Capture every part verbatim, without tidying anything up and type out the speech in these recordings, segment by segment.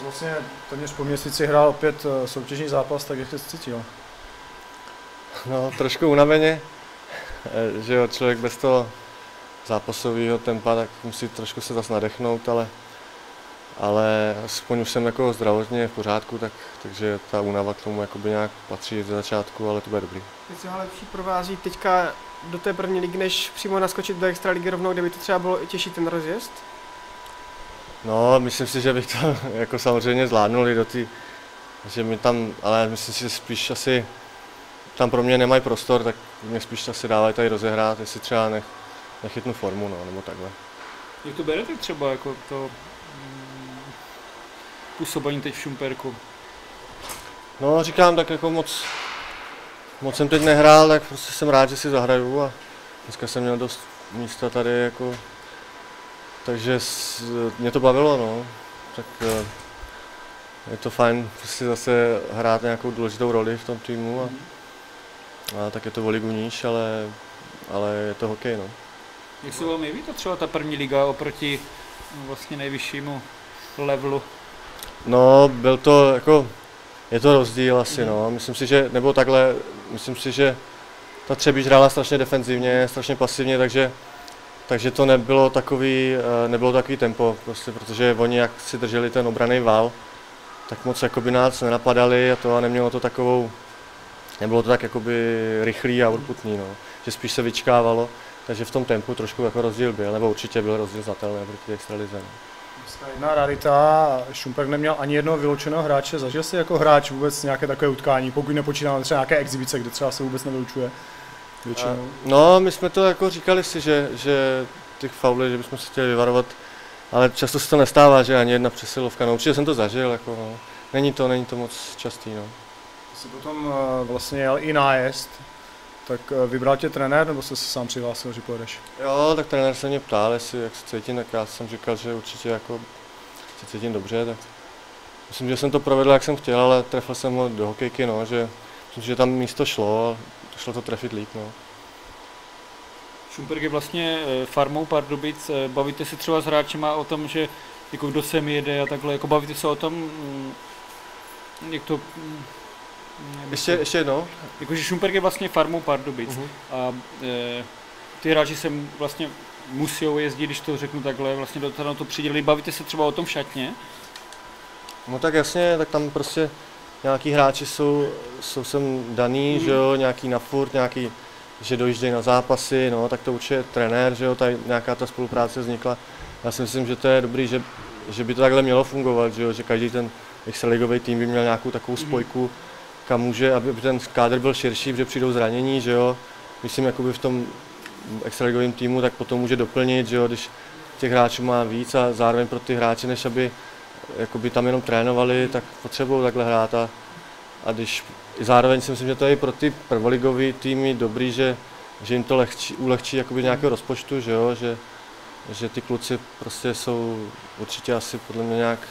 Vlastně téměř po měsíci hrál opět soutěžní zápas, tak jak jsi cítil? No, trošku unaveně, že jo, člověk bez toho zápasového tempa, tak musí trošku se zase nadechnout, ale, ale aspoň už jsem jako zdravotně v pořádku, tak, takže ta únava k tomu jakoby nějak patří ze začátku, ale to bude dobrý. Jestli ho lepší provází teďka do té první ligy, než přímo naskočit do extraligy rovnou, kde by to třeba bylo i těžší ten rozjezd? No, myslím si, že bych to jako samozřejmě zvládnul i do té, že mi tam, ale myslím si, že spíš asi tam pro mě nemají prostor, tak mě spíš asi dávají tady rozehrát, jestli třeba nech, nechytnu formu, no, nebo takhle. Jak to berete třeba jako to mm, působení teď v Šumperku? No, říkám, tak jako moc, moc jsem teď nehrál, tak prostě jsem rád, že si zahraju a dneska jsem měl dost místa tady, jako, takže s, mě to bavilo, no, tak je to fajn prostě zase hrát nějakou důležitou roli v tom týmu a, a tak je to o ligu níž, ale, ale je to hokej, no. Jak se vám jeví to třeba ta první liga oproti vlastně nejvyššímu levelu? No, byl to jako, je to rozdíl asi, no, myslím si, že, nebo takhle, myslím si, že ta Třebíč hrála strašně defenzivně, strašně pasivně, takže, takže to nebylo takový, nebylo takový tempo, prostě, protože oni jak si drželi ten obranný val, tak moc jakoby nás nenapadali a to a nemělo to takovou, nebylo to tak jakoby rychlý a urputný, no, že spíš se vyčkávalo, takže v tom tempu trošku jako rozdíl byl, nebo určitě byl rozdíl znatelný proti extralize. No. Jedna rarita, Šumperk neměl ani jednoho vyloučeného hráče, zažil jsi jako hráč vůbec nějaké takové utkání, pokud nepočítáme třeba nějaké exibice, kde třeba se vůbec nevylučuje většinou? No, my jsme to jako říkali si, že, že těch faulů, že bychom se chtěli vyvarovat, ale často se to nestává, že ani jedna přesilovka, no určitě jsem to zažil, jako, no. Není to, není to moc častý, no. Jsi potom vlastně jel i nájezd, tak vybral tě trenér, nebo jsi se sám přihlásil, že pojedeš? Jo, tak trenér se mě ptal, jestli jak se cítím, tak já jsem říkal, že určitě jako se cítím dobře, tak myslím, že jsem to provedl, jak jsem chtěl, ale trefil jsem ho do hokejky, no, že myslím, že tam místo šlo a šlo to trefit líp, no. Šumperk je vlastně farmou Pardubic, bavíte se třeba s hráčema o tom, že jako kdo sem jede a takhle, jako bavíte se o tom, jak to... Ještě, ještě jednou? Jakože Šumperk je vlastně farmou Pardubic uh-huh. a e, ty hráči sem vlastně musí jezdit, když to řeknu takhle, vlastně do toho to přidělili. Bavíte se třeba o tom v šatně? No tak jasně, tak tam prostě nějaký hráči jsou, jsou sem daný, uh-huh. že jo, nějaký na furt, nějaký, že dojíždějí na zápasy, no, tak to určitě trenér, že jo, tady nějaká ta spolupráce vznikla. Já si myslím, že to je dobrý, že, že by to takhle mělo fungovat, že jo, že každý ten extraligový tým by měl nějakou takovou spojku, uh-huh. kam může, aby ten kádr byl širší, protože přijdou zranění, že jo. Myslím, jakoby v tom extraligovém týmu, tak potom může doplnit, že jo, když těch hráčů má víc a zároveň pro ty hráče, než aby jakoby tam jenom trénovali, tak potřebují takhle hrát a, a když zároveň si myslím, že to je i pro ty prvoligové týmy dobrý, že, že jim to lehčí, ulehčí jakoby nějakého rozpočtu, že jo, že, že ty kluci prostě jsou určitě asi podle mě nějak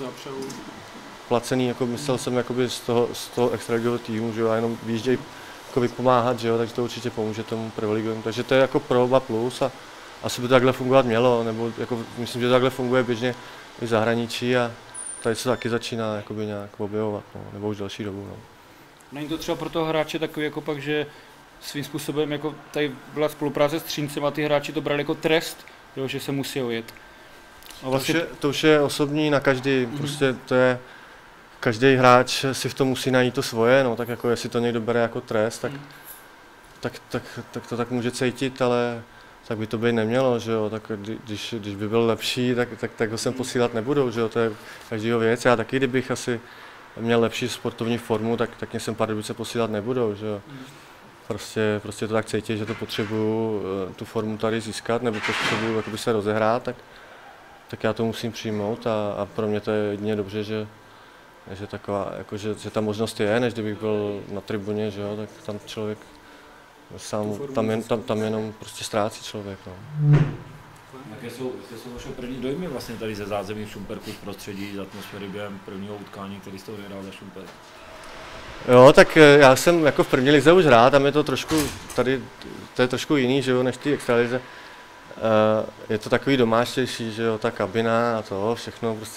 placený, jako myslel jsem jakoby z toho, z toho extraligového týmu, že jo, a jenom výjíždějí jako pomáhat, že jo, takže to určitě pomůže tomu prvoligovému. Takže to je jako pro oba plus a asi by to takhle fungovat mělo, nebo jako myslím, že to takhle funguje běžně i v zahraničí a tady se taky začíná jakoby nějak objevovat, no, nebo už další dobu. No. Není to třeba pro toho hráče takový jako pak, že svým způsobem jako tady byla spolupráce s Třincem a ty hráči to brali jako trest, jo, že se musí ujet. A vlastně... to, už je, to už je osobní na každý, mm-hmm. prostě to je každý hráč si v tom musí najít to svoje, no, tak jako jestli to někdo bere jako trest, tak, mm. tak, tak, tak to tak může cítit, ale tak by to být nemělo, že jo, tak když, když by byl lepší, tak, tak, tak ho sem posílat nebudou, že jo, to je každýho věc. Já taky, kdybych asi měl lepší sportovní formu, tak, tak mě sem Pardubice posílat nebudou, že jo. Prostě, prostě to tak cítí, že to potřebuju tu formu tady získat, nebo potřebuju jakoby se rozehrát, tak, tak já to musím přijmout a, a pro mě to je jedině dobře, že že taková, jako, že, že ta možnost je, než kdybych byl na tribuně, že jo, tak tam člověk sám, tam, jen, tam, tam jenom prostě ztrácí člověk. No. Jaké jsou, jaké jsou vaše první dojmy vlastně tady ze zázemí v Šumperku, z prostředí, z atmosféry během prvního utkání, který jste odehrál za Šumperk? Jo, tak já jsem jako v první lize už hrál, tam je to trošku, tady to je trošku jiný, že jo, než ty extralize. Uh, je to takový domáštější, že jo, ta kabina a to, všechno prostě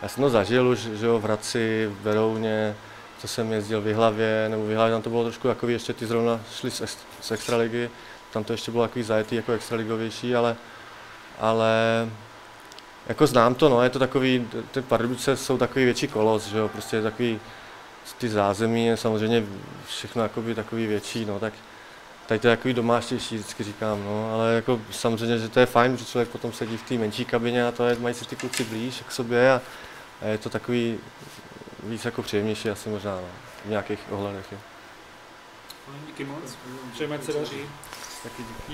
já jsem to zažil už, že jo, v Hradci, v Berouně, co jsem jezdil v Jihlavě, nebo v Jihlavě, tam to bylo trošku takový, ještě ty zrovna šli z, z extraligy, tam to ještě bylo takový zajetý jako extraligovější, ale, ale jako znám to, no, je to takový, ty Pardubice jsou takový větší kolos, že jo, prostě je takový, ty zázemí je samozřejmě všechno jakoby takový větší, no, tak tady to je takový domáštější, vždycky říkám, no, ale jako samozřejmě, že to je fajn, že člověk potom sedí v té menší kabině a to je, mají si ty kluci blíž k sobě a, a je to takový víc jako příjemnější asi možná, no, v nějakých ohledech. Je. Díky moc, přejeme, ať se daří. Taky díky.